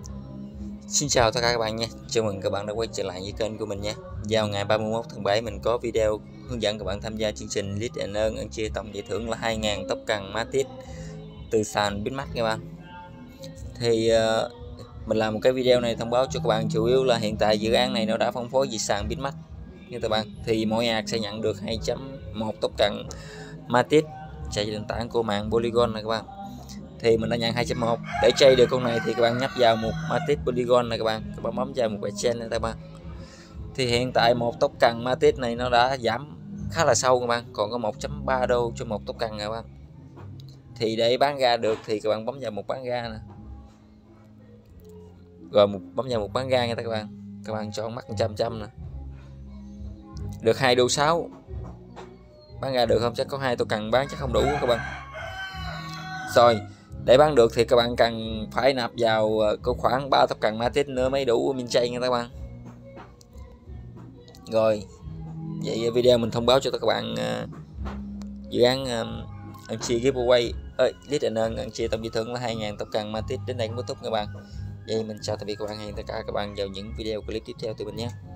Xin chào tất cả các bạn nha, chào mừng các bạn đã quay trở lại với kênh của mình nha. Vào ngày 31 tháng 7 mình có video hướng dẫn các bạn tham gia chương trình Lead and Earn ăn chia tổng giải thưởng là 2.000 tóc cần Matic từ sàn Bitmax các bạn. Thì mình làm một cái video này thông báo cho các bạn chủ yếu là hiện tại dự án này nó đã phân phối về sàn Bitmax nha các bạn. Thì mỗi ạc sẽ nhận được 2.1 tóc cần Matic chạy trên nền tảng của mạng Polygon này các bạn. Thì mình đã nhận 2.1. Để chơi được con này thì các bạn nhấp vào một Matic Polygon này các bạn bấm vào một exchange này các bạn. Thì hiện tại một tóc cần Matic này nó đã giảm khá là sâu các bạn, còn có 1.3 đô cho một tóc cần các bạn. Thì để bán ra được thì các bạn bấm vào một bán ra nè, rồi bấm vào một bán ra nha các bạn chọn mắc 100 nè, được 2 đô 6. Bán ra được không? Chắc có 2 tóc cần bán chắc không đủ các bạn. Rồi để bán được thì các bạn cần phải nạp vào có khoảng 3 tóc cần Matic nữa mới đủ min chay nha các bạn. Rồi vậy video mình thông báo cho các bạn dự án ăn chia giveaway Lead and Earn ăn chia tổng giải thưởng là 2.000 tóc cần Matic đến đây cũng kết thúc các bạn. Vậy mình chào tạm biệt các bạn, hẹn tất cả các bạn vào những video clip tiếp theo từ mình nhé.